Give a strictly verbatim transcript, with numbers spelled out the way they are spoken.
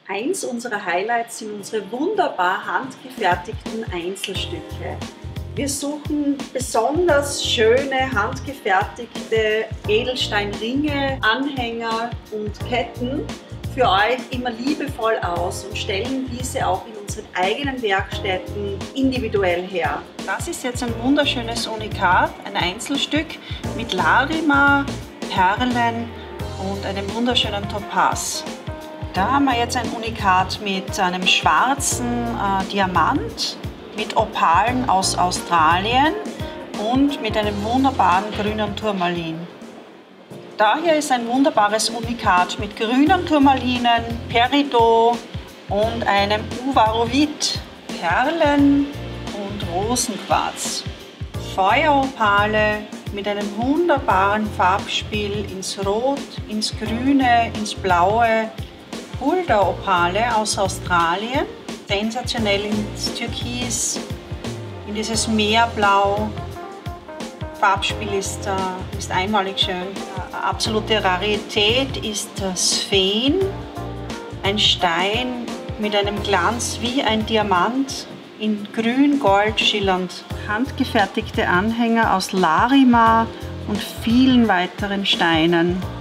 Eins unserer Highlights sind unsere wunderbar handgefertigten Einzelstücke. Wir suchen besonders schöne, handgefertigte Edelsteinringe, Anhänger und Ketten für euch immer liebevoll aus und stellen diese auch in unseren eigenen Werkstätten individuell her. Das ist jetzt ein wunderschönes Unikat, ein Einzelstück mit Larima, Perlen und einem wunderschönen Topaz. Da haben wir jetzt ein Unikat mit einem schwarzen äh, Diamant, mit Opalen aus Australien und mit einem wunderbaren grünen Turmalin. Daher ist ein wunderbares Unikat mit grünen Turmalinen, Peridot und einem Uvarovit, Perlen und Rosenquarz. Feueropale mit einem wunderbaren Farbspiel ins Rot, ins Grüne, ins Blaue. Pulveropale aus Australien, sensationell ins Türkis, in dieses Meerblau. Farbspiel ist, äh, ist einmalig schön. Absolute Rarität ist Sphen, ein Stein mit einem Glanz wie ein Diamant, in grün-gold schillernd. Handgefertigte Anhänger aus Larima und vielen weiteren Steinen.